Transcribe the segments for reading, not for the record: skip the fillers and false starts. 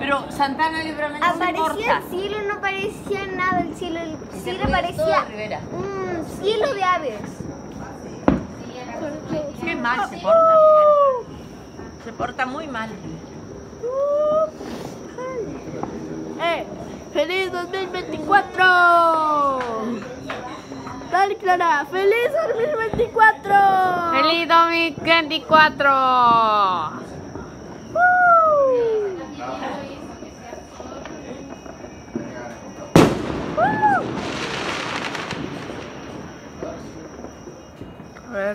Pero Santana Libramento no Aparecía importa. el cielo, no parecía nada el cielo. El cielo fue parecía todo Rivera. un cielo de aves. Qué mal se porta, Rivera. Se porta muy mal. ¡Feliz 2024! Dale, Clara, ¡feliz 2024! ¡Feliz 2024! A ver.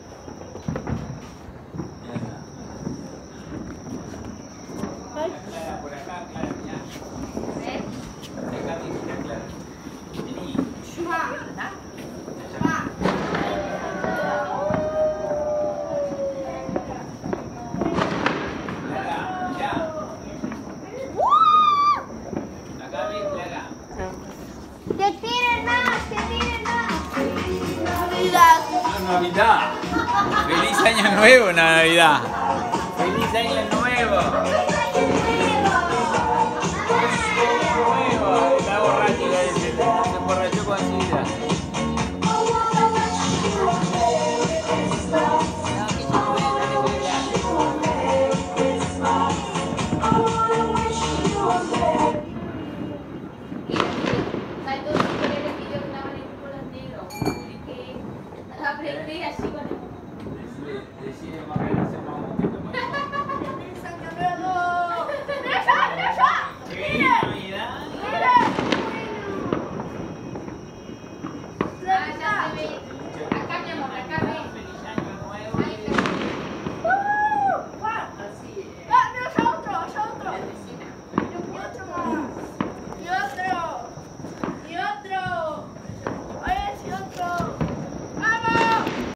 ¡Te tiren más! ¡Te tiren más! Navidad. Feliz año nuevo, Navidad. Feliz año nuevo. Está borracho, se emborrachó con sidra. No, que yo no voy a dar de